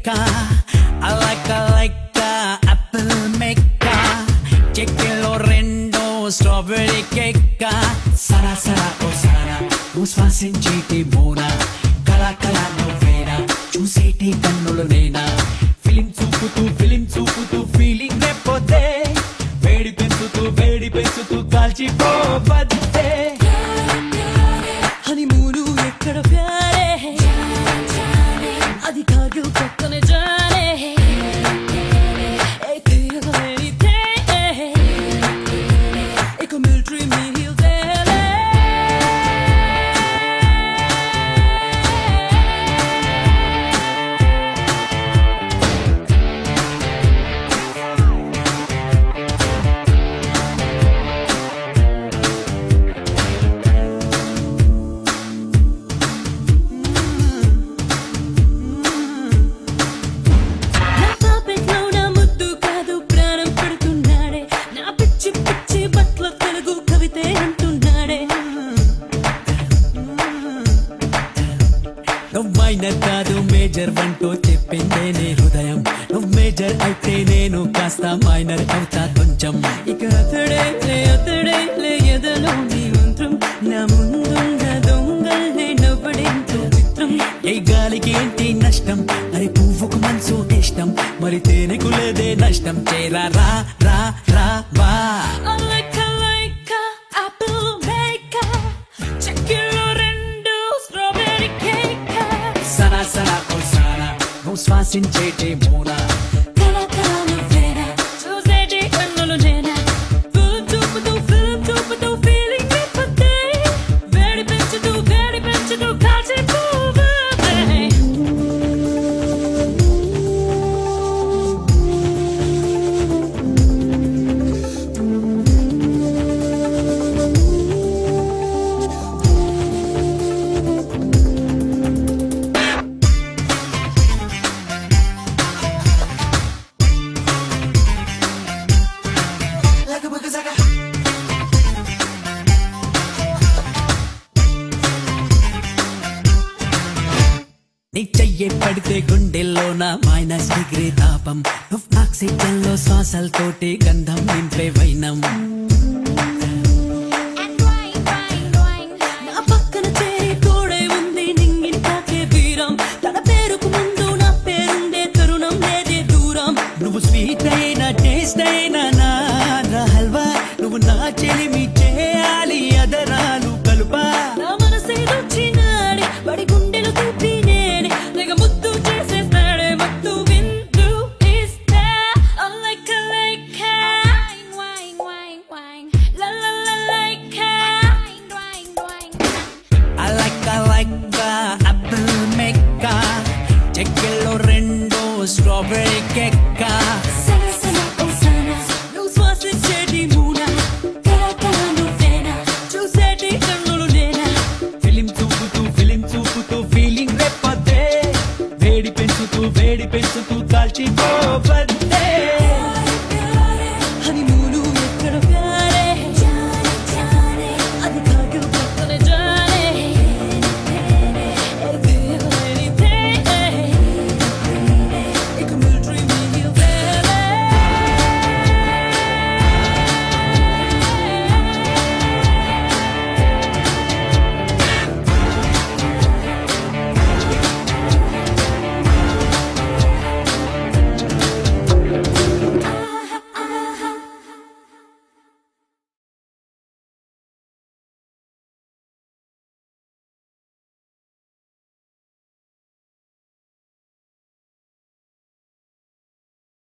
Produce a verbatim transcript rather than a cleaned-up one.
Mecca. Alaikka Laika, apple Mecca. Checkilo rendo, strawberry cake. Sara sara oh sara, usvasinchiti mona. Kala kala novena, chuseti kannulu nena. Film chuputu, film chuputu, feeling repote. Vedi pensutu, vedi pensutu, kalchi po badte. Honeymoonu ekkada pyare, adi kaagyu pakkane jaane. Ek yagaveri the, ek military meal dele. Major వంటూ చెప్పిందేనే హృదయం నువ్వు major అయితే నేను కాస్త minor అవుతా కొంచెం ఇక అతడే లే అతడే లే ఎదలో నీ మంత్రం నా ముందున్న దొంగల్నే నవ్వడేంతో చిత్రం ఏ గాలికి ఏంటి నష్టం అరే పువ్వుకు మనసు ఇష్టం మరి తేనెకు లేదే నష్టం చేరా రా రా రా వా Alaikka Laika, apple maker. Checkilo rendo, strawberry cake. Sara sara oh sara, usvasinchiti mona. Kala kala novena, chuseti kannulu nena. Film chuputu, film chuputu, feeling repote. Vedi penchutu, vedi penchutu, kalchi povade. నీ చెయ్యి పడితే గుండెల్లోన minus degree తాపం నువ్వు oxygen లో శ్వాసలతోటి గంధం నింపే వైనం నా పక్కన చేరి తోడే ఉంది నింగిని తాకే వీరం తన పేరుకు ముందు నా పేరుండే తరుణం లేదే దూరం నువ్వు స్వీట్ అయినా టేస్ట్ అయినా నా హల్వా నువ్వు నా చెలిమి చేయాలి అదరాలు కలుపా నా మనసే రుచినాడే బడి గుండెలు తూపి strawberry cake. Sana sana oh sana, usvasinchiti mona. Kala kala novena, chuseti kannulu nena. Film chuputu, film chuputu, feeling repote. Vedi pensutu, vedi pensutu, kalchi povade.